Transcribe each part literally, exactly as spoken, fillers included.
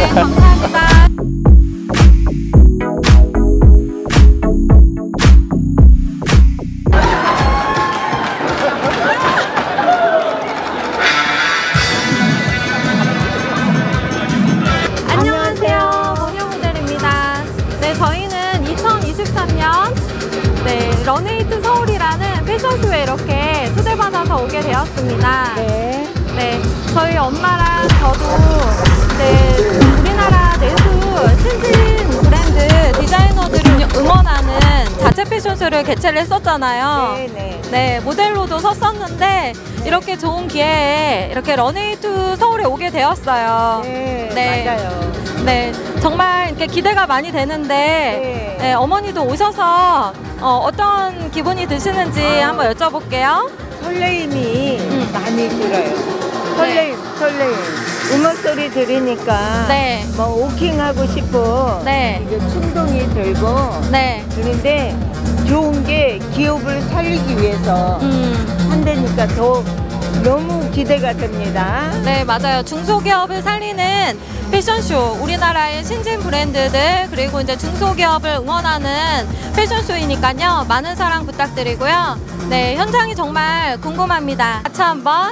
감사합니다. 안녕하세요. 모녀 모델입니다. 네, 저희는 이천이십삼 년 네, 런웨이트 서울이라는 패션쇼에 이렇게 초대받아서 오게 되었습니다. 네. 네, 저희 엄마랑 저도 네, 우리나라 내수 신진 브랜드 디자이너들을 응원하는 자체 패션쇼를 개최를 했었잖아요. 네, 네. 네, 모델로도 섰었는데 이렇게 좋은 기회에 이렇게 런웨이트 서울에 오게 되었어요. 네, 네. 맞아요. 네, 정말 이렇게 기대가 많이 되는데 네. 네, 어머니도 오셔서 어, 어떤 기분이 드시는지 아. 한번 여쭤볼게요. 설레임이 음. 많이 들어요. 설레임, 설레임. 음악 소리 들으니까 네. 뭐 워킹하고 싶어. 네. 이게 충동이 들고. 네. 그런데 좋은 게 기업을 살리기 위해서 음. 한다니까 더 너무 기대가 됩니다. 네, 맞아요. 중소기업을 살리는 패션쇼, 우리나라의 신진 브랜드들 그리고 이제 중소기업을 응원하는 패션쇼이니까요. 많은 사랑 부탁드리고요. 네, 현장이 정말 궁금합니다. 같이 한번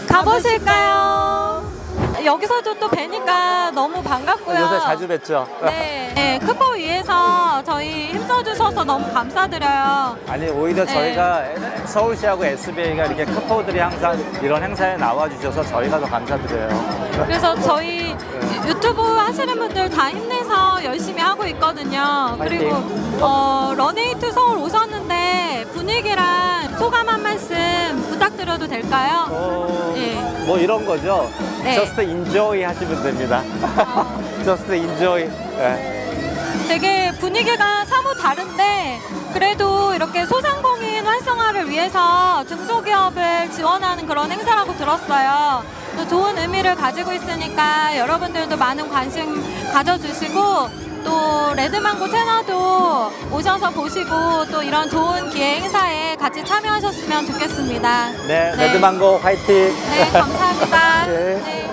가보실까요? 여기서도 또 뵈니까 너무 반갑고요. 요새 자주 뵙죠? 네, 네, 크포 위해서 저희 힘써주셔서 너무 감사드려요. 아니 오히려 네. 저희가 서울시하고 에스비아이가 이렇게 크포들이 항상 이런 행사에 나와주셔서 저희가 더 감사드려요. 그래서 저희 네. 유튜브 하시는 분들 다 힘내서 열심히 하고 있거든요. 그리고 어, 런웨이트 서울 오셨는데 분위기랑 소감 한 말씀 부탁드려도 될까요? 어, 네. 뭐 이런 거죠? 네. Just enjoy 하시면 됩니다. 어. Just enjoy. 네. 되게 분위기가 사뭇 다른데 그래도 이렇게 소상공인 활성화를 위해서 중소기업을 지원하는 그런 행사라고 들었어요. 또 좋은 의미를 가지고 있으니까 여러분들도 많은 관심 가져주시고 또 레드망고 채널도 오셔서 보시고 또 이런 좋은 기회 행사에 같이 참여하셨으면 좋겠습니다. 네, 네. 레드망고 화이팅! 네, 감사합니다. 네. 네.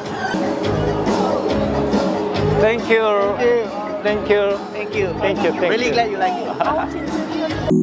Thank you. Thank you. Thank you. Thank you. Thank Really you. glad you like it.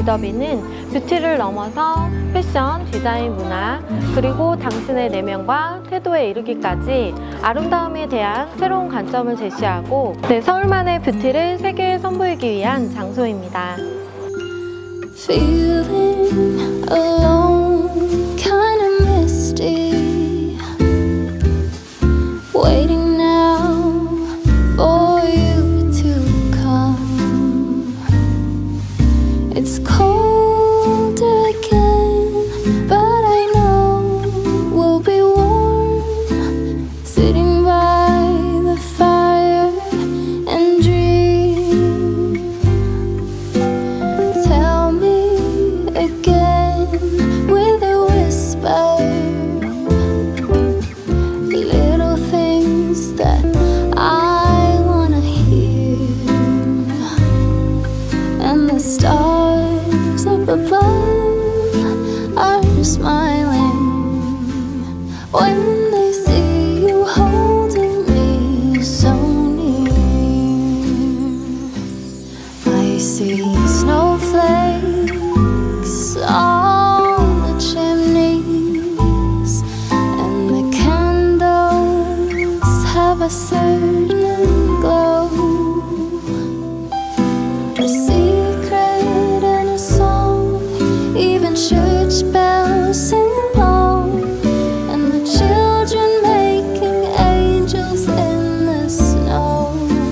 지더비는 뷰티를 넘어서 패션, 디자인, 문화, 그리고 당신의 내면과 태도에 이르기까지 아름다움에 대한 새로운 관점을 제시하고 네, 서울만의 뷰티를 세계에 선보이기 위한 장소입니다. Feeling alone, kind of misty, waiting now for you to come. It's cold again, but I know we'll be warm, sitting by the fire and dream. Tell me again with a whisper, little things that I wanna hear, and the stars up above are smiling when they see you holding me so near. I see snowflakes on the chimneys, and the candles have a certain glow, a secret and a song, even church bells sing along, and the children making angels in the snow.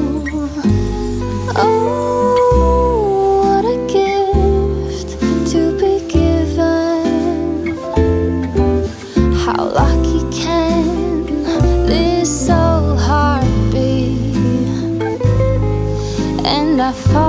Oh, what a gift to be given. How lucky can this soul heart be? And I fall